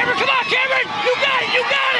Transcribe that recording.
Cameron, come on, Cameron! You got it, you got it!